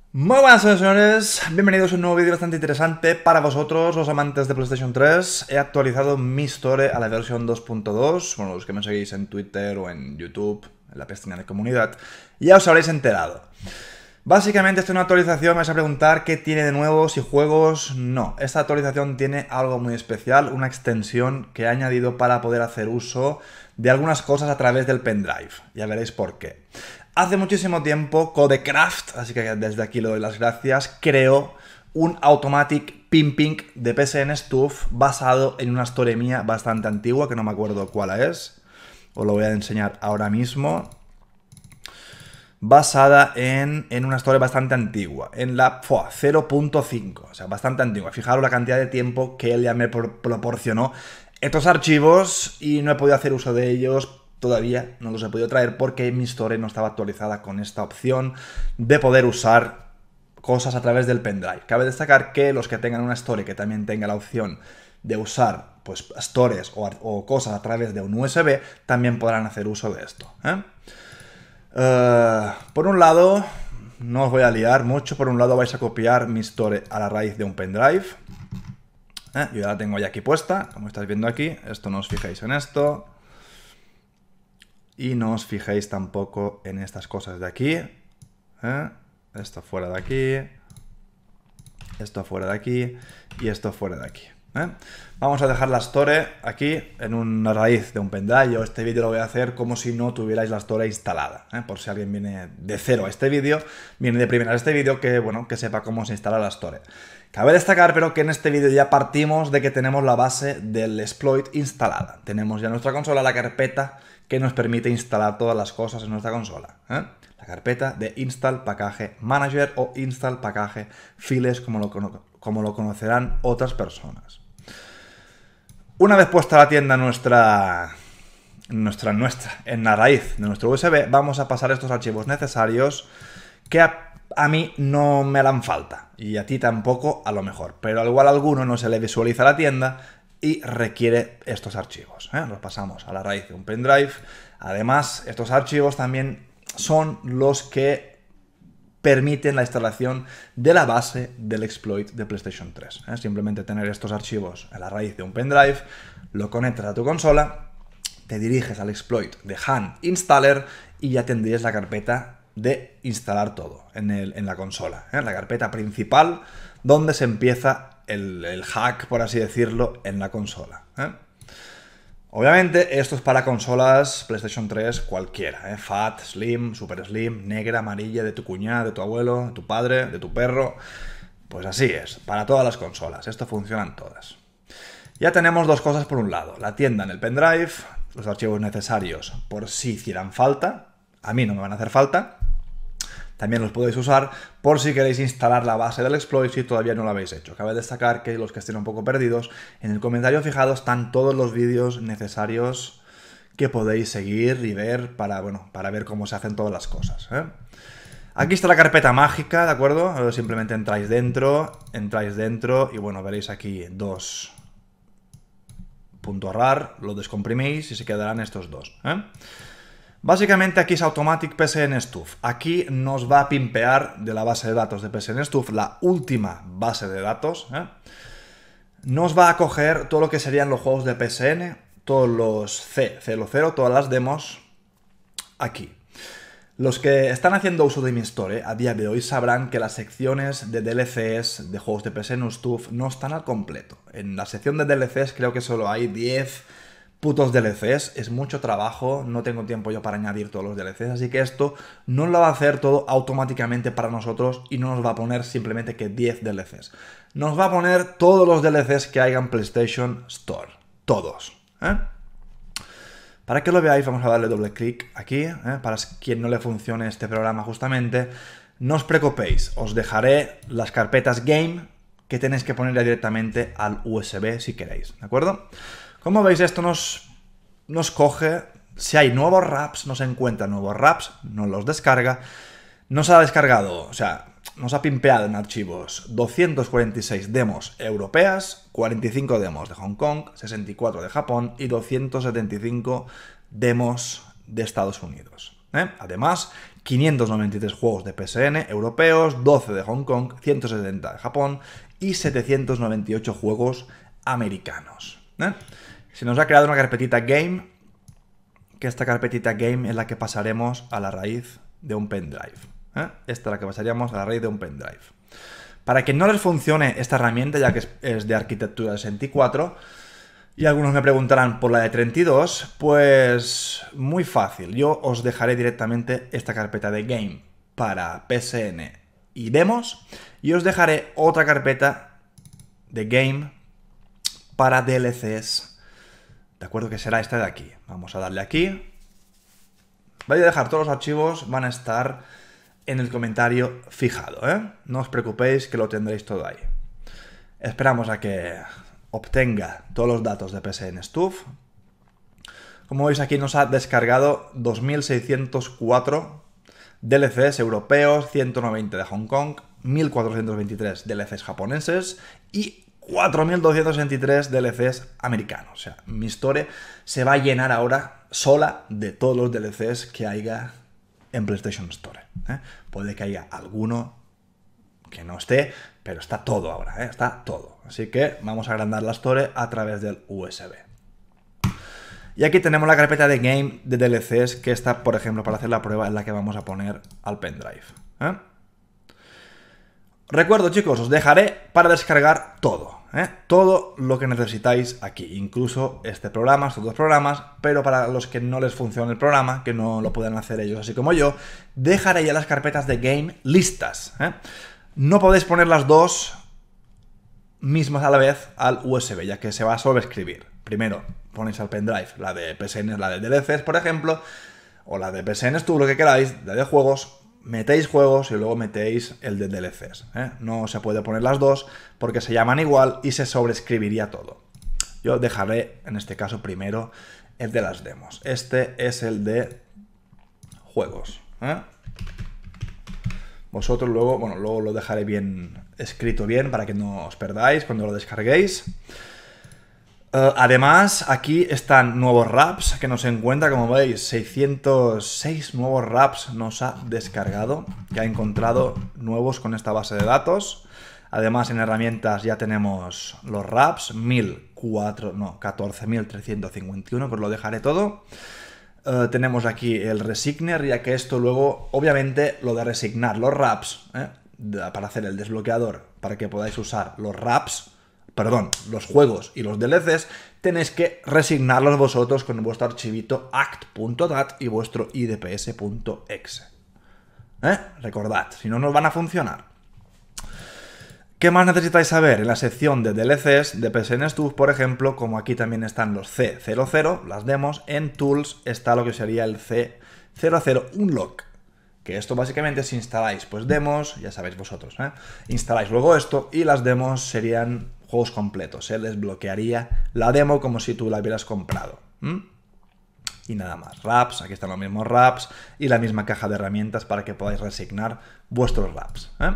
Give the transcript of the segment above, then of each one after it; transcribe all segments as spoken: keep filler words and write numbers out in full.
Muy buenas señores, bienvenidos a un nuevo vídeo bastante interesante para vosotros, los amantes de PlayStation tres. He actualizado mi Store a la versión dos punto dos, bueno, los que me seguís en Twitter o en YouTube, en la pestaña de comunidad, ya os habréis enterado. Básicamente esta es una actualización, me vais a preguntar qué tiene de nuevo, si juegos. No, esta actualización tiene algo muy especial, una extensión que he añadido para poder hacer uso de algunas cosas a través del pendrive, ya veréis por qué. Hace muchísimo tiempo Codecraft, así que desde aquí le doy las gracias, creó un Automatic Pimping de P S N Stuff basado en una story mía bastante antigua, que no me acuerdo cuál es, os lo voy a enseñar ahora mismo. Basada en, en una story bastante antigua, en la cero punto cinco, o sea, bastante antigua. Fijaros la cantidad de tiempo que él ya me pro proporcionó estos archivos y no he podido hacer uso de ellos. Todavía no los he podido traer porque mi Store no estaba actualizada con esta opción de poder usar cosas a través del pendrive. Cabe destacar que los que tengan una Store que también tenga la opción de usar pues stores o, o cosas a través de un U S B también podrán hacer uso de esto, ¿eh? Uh, por un lado, no os voy a liar mucho, por un lado vais a copiar mi Store a la raíz de un pendrive. ¿Eh? Yo ya la tengo ya aquí puesta, como estáis viendo aquí. Esto no os fijéis en esto. Y no os fijéis tampoco en estas cosas de aquí. ¿Eh? Esto fuera de aquí. Esto fuera de aquí. Y esto fuera de aquí. ¿Eh? Vamos a dejar la Store aquí en una raíz de un pendrive. Yo este vídeo lo voy a hacer como si no tuvierais la Store instalada, ¿eh? Por si alguien viene de cero a este vídeo, viene de primera a este vídeo, que bueno, que sepa cómo se instala la Store. Cabe destacar pero que en este vídeo ya partimos de que tenemos la base del exploit instalada. Tenemos ya en nuestra consola la carpeta que nos permite instalar todas las cosas en nuestra consola, ¿eh? La carpeta de Install Package Manager o Install Package Files, como lo, como lo conocerán otras personas. Una vez puesta la tienda nuestra, nuestra, nuestra, en la raíz de nuestro U S B, vamos a pasar estos archivos necesarios que a, a mí no me harán falta y a ti tampoco a lo mejor, pero al igual a alguno no se le visualiza la tienda y requiere estos archivos, ¿eh? Los pasamos a la raíz de un pendrive. Además, estos archivos también son los que permiten la instalación de la base del exploit de PlayStation tres. ¿eh? Simplemente tener estos archivos en la raíz de un pendrive, lo conectas a tu consola, te diriges al exploit de Han Installer y ya tendrías la carpeta de instalar todo en, el, en la consola. ¿eh? La carpeta principal donde se empieza el, el hack, por así decirlo, en la consola. ¿eh? Obviamente esto es para consolas PlayStation tres cualquiera, ¿eh? Fat, Slim, Super Slim, negra, amarilla, de tu cuñada, de tu abuelo, de tu padre, de tu perro. Pues así es, para todas las consolas, esto funciona en todas. Ya tenemos dos cosas por un lado, la tienda en el pendrive, los archivos necesarios por si hicieran falta, a mí no me van a hacer falta. También los podéis usar por si queréis instalar la base del exploit si todavía no lo habéis hecho. Cabe destacar que los que estén un poco perdidos, en el comentario fijado están todos los vídeos necesarios que podéis seguir y ver para, bueno, para ver cómo se hacen todas las cosas, ¿eh? Aquí está la carpeta mágica, ¿de acuerdo? Simplemente entráis dentro, entráis dentro y bueno, veréis aquí dos .rar, lo descomprimís y se quedarán estos dos, ¿eh? Básicamente aquí es Automatic P S N Stuff. Aquí nos va a pimpear de la base de datos de P S N Stuff, la última base de datos, ¿eh? Nos va a coger todo lo que serían los juegos de P S N, todos los C cero cero, todas las demos, aquí. Los que están haciendo uso de mi Store a día de hoy sabrán que las secciones de D L Cs de juegos de P S N Stuff no están al completo. En la sección de D L Cs creo que solo hay diez putos D L Cs, es mucho trabajo, no tengo tiempo yo para añadir todos los D L Cs, así que esto no lo va a hacer todo automáticamente para nosotros y no nos va a poner simplemente que diez D L Cs. Nos va a poner todos los D L Cs que haya en PlayStation Store, todos, ¿eh? Para que lo veáis vamos a darle doble clic aquí, ¿eh? Para quien no le funcione este programa justamente, no os preocupéis, os dejaré las carpetas Game que tenéis que ponerle directamente al U S B si queréis, ¿de acuerdo? Como veis, esto nos, nos coge, si hay nuevos wraps, nos encuentra nuevos wraps, nos los descarga, nos ha descargado, o sea, nos ha pimpeado en archivos doscientas cuarenta y seis demos europeas, cuarenta y cinco demos de Hong Kong, sesenta y cuatro de Japón y doscientas setenta y cinco demos de Estados Unidos, ¿eh? Además, quinientos noventa y tres juegos de P S N europeos, doce de Hong Kong, ciento setenta de Japón y setecientos noventa y ocho juegos americanos. ¿eh? Se nos ha creado una carpetita Game, que esta carpetita Game es la que pasaremos a la raíz de un pendrive. ¿eh? Esta es la que pasaríamos a la raíz de un pendrive. Para que no les funcione esta herramienta, ya que es, es de arquitectura de sesenta y cuatro, y algunos me preguntarán por la de treinta y dos, pues muy fácil. Yo os dejaré directamente esta carpeta de Game para P S N y demos, y os dejaré otra carpeta de Game para D L Cs. De acuerdo, que será esta de aquí. Vamos a darle aquí. Voy a dejar todos los archivos, van a estar en el comentario fijado, ¿eh? No os preocupéis que lo tendréis todo ahí. Esperamos a que obtenga todos los datos de P S N Stuff. Como veis aquí nos ha descargado dos mil seiscientos cuatro D L Cs europeos, ciento noventa de Hong Kong, mil cuatrocientos veintitrés D L Cs japoneses y cuatro mil doscientos veintitrés D L Cs americanos. O sea, mi store se va a llenar ahora sola de todos los D L Cs que haya en PlayStation Store. ¿eh? Puede que haya alguno que no esté, pero está todo ahora, ¿eh? está todo. Así que vamos a agrandar la Store a través del U S B. Y aquí tenemos la carpeta de Game de D L Cs, que está, por ejemplo, para hacer la prueba, es la que vamos a poner al pendrive. ¿eh? Recuerdo, chicos, os dejaré para descargar todo. ¿eh? Todo lo que necesitáis aquí, incluso este programa, estos dos programas, pero para los que no les funcione el programa, que no lo puedan hacer ellos así como yo, dejaré ya las carpetas de Game listas. ¿eh? No podéis poner las dos mismas a la vez al U S B, ya que se va a sobreescribir. Primero ponéis al pendrive la de P S N, la de D L Cs, por ejemplo, o la de P S N Stuff, lo que queráis, la de juegos, metéis juegos y luego metéis el de D L Cs. ¿eh? No se puede poner las dos porque se llaman igual y se sobreescribiría todo. Yo dejaré, en este caso, primero el de las demos. Este es el de juegos. ¿eh? Vosotros luego, bueno, luego lo dejaré bien escrito bien para que no os perdáis cuando lo descarguéis. Uh, además, aquí están nuevos wraps que nos encuentra, como veis, seiscientos seis nuevos wraps nos ha descargado, que ha encontrado nuevos con esta base de datos. Además, en herramientas ya tenemos los wraps, mil cuatro, no, catorce mil trescientos cincuenta y uno, que os lo dejaré todo. Uh, tenemos aquí el resigner, ya que esto luego, obviamente, lo de resignar los wraps, ¿eh? de, para hacer el desbloqueador, para que podáis usar los wraps, perdón, los juegos y los D L Cs, tenéis que resignarlos vosotros con vuestro archivito act punto dat y vuestro I D P S punto exe. ¿Eh? Recordad, si no, no van a funcionar. ¿Qué más necesitáis saber? En la sección de D L Cs de P S N Stuff, por ejemplo, como aquí también están los C cero cero, las demos, en Tools está lo que sería el C cero cero Unlock. Que esto básicamente si instaláis pues demos, ya sabéis vosotros, ¿eh? instaláis luego esto y las demos serían juegos completos, se desbloquearía la demo como si tú la hubieras comprado. ¿Mm? Y nada más, wraps, aquí están los mismos wraps y la misma caja de herramientas para que podáis resignar vuestros wraps. ¿eh?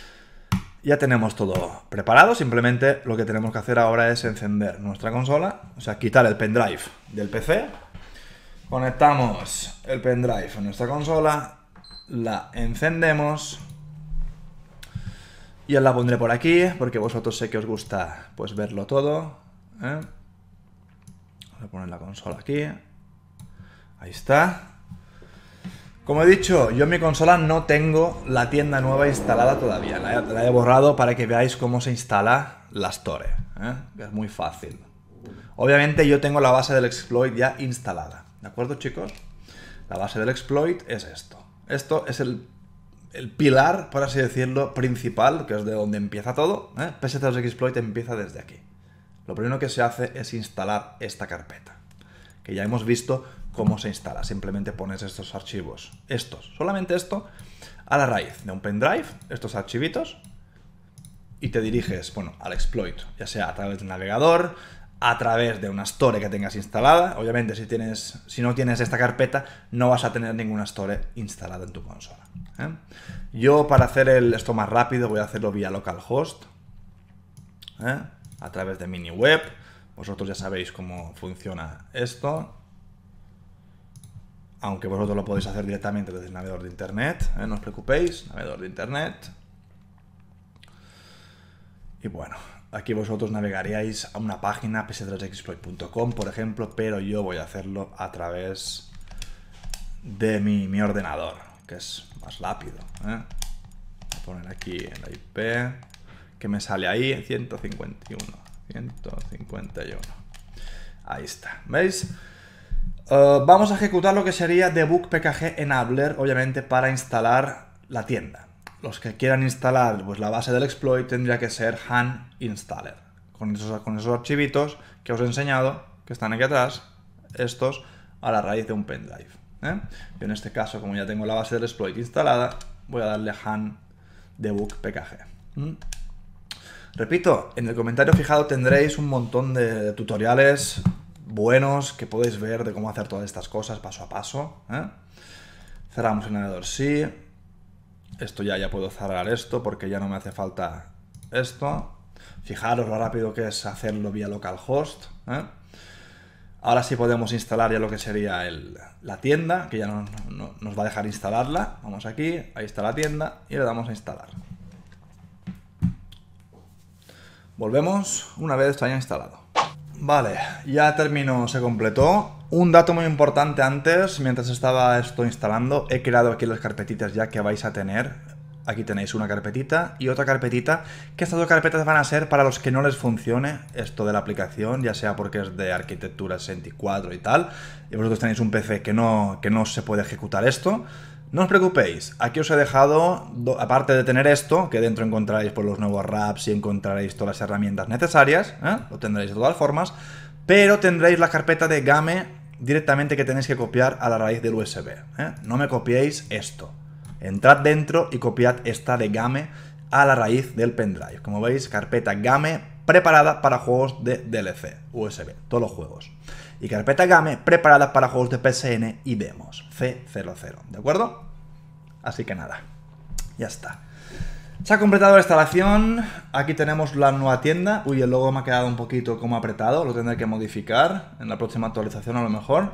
Ya tenemos todo preparado, simplemente lo que tenemos que hacer ahora es encender nuestra consola, o sea, quitar el pendrive del P C, conectamos el pendrive a nuestra consola, la encendemos. Y os la pondré por aquí, porque vosotros sé que os gusta pues verlo todo. ¿eh? Voy a poner la consola aquí. Ahí está. Como he dicho, yo en mi consola no tengo la tienda nueva instalada todavía. La he, la he borrado para que veáis cómo se instala la Store. ¿eh? Que es muy fácil. Obviamente yo tengo la base del exploit ya instalada. ¿De acuerdo, chicos? La base del exploit es esto. Esto es el... el pilar, por así decirlo, principal, que es de donde empieza todo. ¿eh? P S dos Exploit empieza desde aquí. Lo primero que se hace es instalar esta carpeta, que ya hemos visto cómo se instala. Simplemente pones estos archivos, estos, solamente esto, a la raíz de un pendrive, estos archivitos, y te diriges, bueno, al exploit, ya sea a través de un navegador, a través de una store que tengas instalada. Obviamente, si tienes, si no tienes esta carpeta, no vas a tener ninguna store instalada en tu consola. ¿eh? Yo, para hacer el, esto más rápido, voy a hacerlo vía localhost, ¿eh? a través de MiniWeb. Vosotros ya sabéis cómo funciona esto. aunque vosotros lo podéis hacer directamente desde el navegador de internet, ¿eh? No os preocupéis, navegador de internet. Y bueno, aquí vosotros navegaríais a una página p s tres exploit punto com, por ejemplo, pero yo voy a hacerlo a través de mi, mi ordenador, que es más rápido, ¿eh? Voy a poner aquí la I P que me sale ahí, ciento cincuenta y uno, ciento cincuenta y uno. Ahí está, ¿veis? Uh, vamos a ejecutar lo que sería debug pkg enabler, obviamente para instalar la tienda. Los que quieran instalar pues, la base del exploit tendría que ser han installer. Con esos, con esos archivitos que os he enseñado, que están aquí atrás, estos a la raíz de un pendrive, ¿eh? Yo en este caso, como ya tengo la base del exploit instalada, voy a darle han debug pkg. ¿Mm? Repito, en el comentario fijado tendréis un montón de, de tutoriales buenos que podéis ver de cómo hacer todas estas cosas paso a paso, ¿eh? Cerramos el navegador, sí. Esto ya, ya puedo cerrar esto porque ya no me hace falta esto. Fijaros lo rápido que es hacerlo vía localhost, ¿eh? Ahora sí podemos instalar ya lo que sería el, la tienda, que ya no, no, nos va a dejar instalarla. Vamos aquí, ahí está la tienda y le damos a instalar. Volvemos una vez esto haya instalado. Vale, ya terminó, se completó. Un dato muy importante antes, mientras estaba esto instalando, he creado aquí las carpetitas ya que vais a tener. Aquí tenéis una carpetita y otra carpetita, que estas dos carpetas van a ser para los que no les funcione esto de la aplicación, ya sea porque es de arquitectura sesenta y cuatro y tal, y vosotros tenéis un P C que no, que no se puede ejecutar esto. No os preocupéis, aquí os he dejado, aparte de tener esto, que dentro encontraréis por los nuevos wraps y encontraréis todas las herramientas necesarias, ¿eh? Lo tendréis de todas formas, pero tendréis la carpeta de game directamente que tenéis que copiar a la raíz del U S B, ¿eh? No me copiéis esto. Entrad dentro y copiad esta de game a la raíz del pendrive. Como veis, carpeta game preparada para juegos de D L C, U S B, todos los juegos. Y carpeta game preparada para juegos de P S N y demos, C cero cero, ¿de acuerdo? Así que nada, ya está. Se ha completado la instalación, aquí tenemos la nueva tienda. Uy, el logo me ha quedado un poquito como apretado, lo tendré que modificar en la próxima actualización a lo mejor.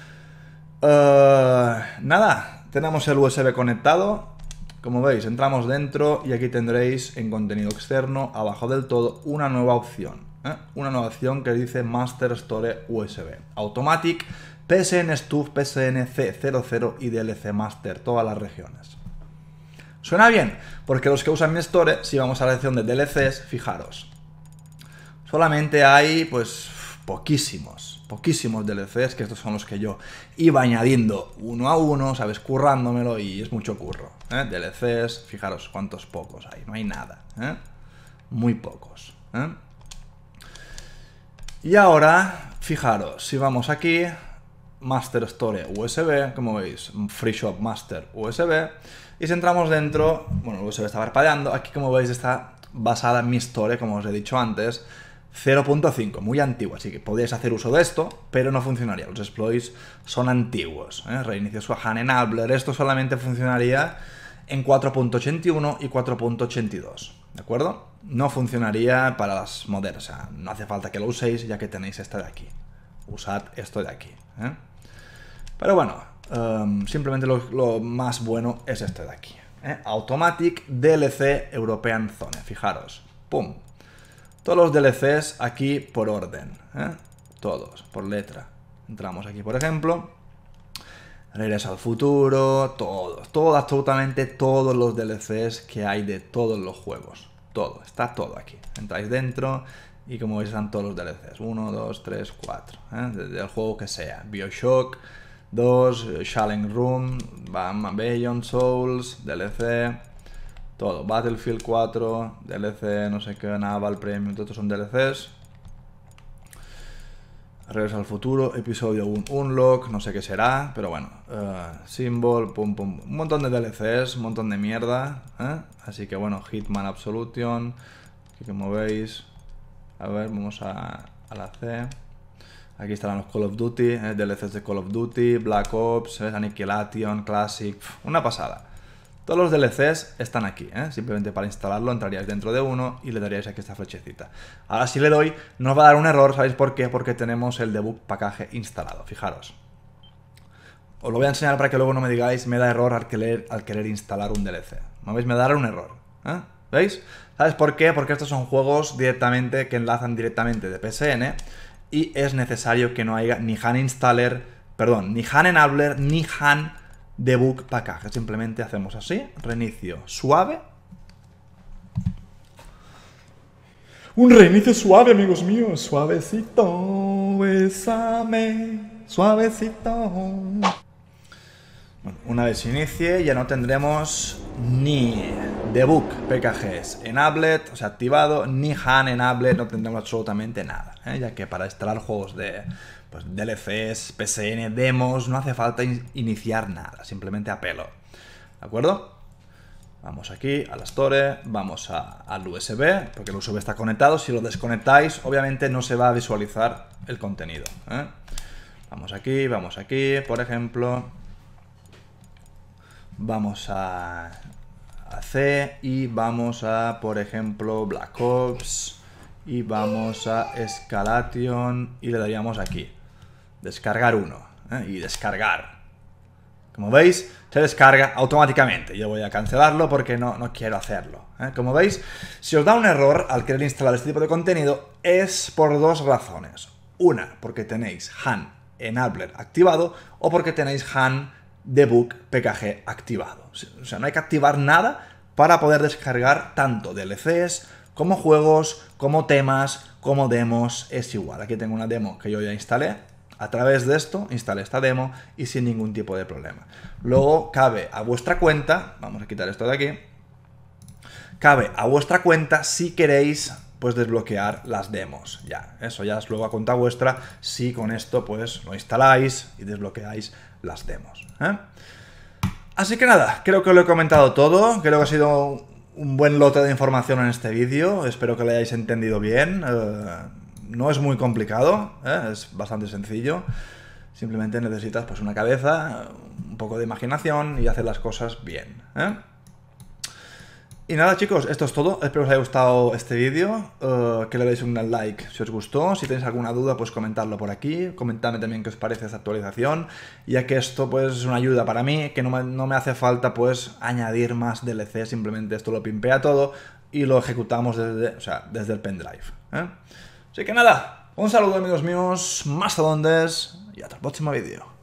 Uh, nada, tenemos el U S B conectado. Como veis, entramos dentro y aquí tendréis en contenido externo, abajo del todo, una nueva opción. ¿Eh? Una nueva opción que dice Master Store U S B. Automatic, P S N Stuff, P S N C cero cero y D L C Master, todas las regiones. Suena bien, porque los que usan mi Store, si vamos a la sección de D L Cs, fijaros. Solamente hay, pues, poquísimos, poquísimos D L Cs, que estos son los que yo iba añadiendo uno a uno, ¿sabes? Currándomelo y es mucho curro. ¿eh? D L Cs, fijaros cuántos pocos hay, no hay nada. ¿eh? Muy pocos. ¿eh? Y ahora, fijaros, si vamos aquí, Master Store U S B, como veis, Free Shop Master U S B, y si entramos dentro, bueno, el U S B está parpadeando, aquí como veis está basada en mi Store, como os he dicho antes, cero punto cinco, muy antiguo, así que podríais hacer uso de esto, pero no funcionaría, los exploits son antiguos, ¿eh? Reinicio su Han Enabler, esto solamente funcionaría en cuatro punto ochenta y uno y cuatro punto ochenta y dos, ¿de acuerdo? No funcionaría para las modernas, o sea, no hace falta que lo uséis ya que tenéis esta de aquí. Usad esto de aquí, ¿eh? Pero bueno, um, simplemente lo, lo más bueno es este de aquí, ¿eh? Automatic D L C European Zone, fijaros, pum. Todos los D L Cs aquí por orden, ¿eh? Todos, por letra. Entramos aquí, por ejemplo. Regreso al futuro, todos, todos, absolutamente todos los D L Cs que hay de todos los juegos. Todo, está todo aquí. Entráis dentro y como veis están todos los D L Cs. uno, dos, tres, cuatro. ¿eh? Del juego que sea. BioShock dos, Shaolin Room, Beyond Souls, D L C, todo. Battlefield cuatro, D L C, no sé qué, Naval Premium, todos son D L Cs. Regreso al futuro, episodio uno, Unlock, no sé qué será, pero bueno, uh, Symbol, pum pum, un montón de D L Cs, un montón de mierda, ¿eh? Así que bueno, Hitman Absolution, que como veis, a ver, vamos a, a la C, aquí estarán los Call of Duty, ¿eh? D L Cs de Call of Duty, Black Ops, ¿eh? Annihilation, Classic, una pasada. Todos los D L Cs están aquí, ¿eh? Simplemente para instalarlo entraríais dentro de uno y le daríais aquí esta flechecita. Ahora si le doy, nos va a dar un error, ¿sabéis por qué? Porque tenemos el debug package instalado, fijaros. Os lo voy a enseñar para que luego no me digáis, me da error al querer, al querer instalar un D L C. ¿No veis? Me dará un error. ¿Eh? ¿Veis? ¿Sabes por qué? Porque estos son juegos directamente que enlazan directamente de P S N y es necesario que no haya ni Han installer, perdón, ni Han enabler, ni Han debug package. Simplemente hacemos así, reinicio suave. Un reinicio suave, amigos míos, suavecito, bésame, suavecito. Bueno, una vez se inicie ya no tendremos ni debug P K Gs enabled, o sea, activado, ni Han enabled, no tendremos absolutamente nada, ¿eh? Ya que para instalar juegos de pues, D L Cs, P S N, demos, no hace falta in iniciar nada, simplemente a pelo, ¿de acuerdo? Vamos aquí a la Store, vamos a, al U S B, porque el U S B está conectado. Si lo desconectáis, obviamente no se va a visualizar el contenido, ¿eh? Vamos aquí, vamos aquí, por ejemplo. Vamos a, a C y vamos a, por ejemplo, Black Ops. Y vamos a Escalation y le daríamos aquí. Descargar uno, ¿eh? Y descargar. Como veis, se descarga automáticamente. Yo voy a cancelarlo porque no, no quiero hacerlo, ¿eh? Como veis, si os da un error al querer instalar este tipo de contenido, es por dos razones. Una, porque tenéis Han Enabler activado o porque tenéis Han Debug P K G activado. O sea, no hay que activar nada para poder descargar tanto D L Cs como juegos, como temas, como demos. Es igual. Aquí tengo una demo que yo ya instalé. A través de esto instalé esta demo y sin ningún tipo de problema. Luego cabe a vuestra cuenta, vamos a quitar esto de aquí, cabe a vuestra cuenta si queréis pues desbloquear las demos. Ya, eso ya es luego a cuenta vuestra si con esto pues lo instaláis y desbloqueáis las demos, ¿eh? Así que nada, creo que lo he comentado todo, creo que ha sido un buen lote de información en este vídeo, espero que lo hayáis entendido bien. eh, No es muy complicado, ¿eh? Es bastante sencillo. Simplemente necesitas pues, una cabeza, un poco de imaginación y hacer las cosas bien, ¿eh? Y nada, chicos, esto es todo. Espero que os haya gustado este vídeo, uh, que le deis un like si os gustó. Si tenéis alguna duda, pues comentadlo por aquí. Comentadme también qué os parece esta actualización, ya que esto pues es una ayuda para mí, que no me, no me hace falta pues añadir más D L C, simplemente esto lo pimpea todo y lo ejecutamos desde, o sea, desde el pendrive, ¿eh? Así que nada, un saludo amigos míos, mastodontes y hasta el próximo vídeo.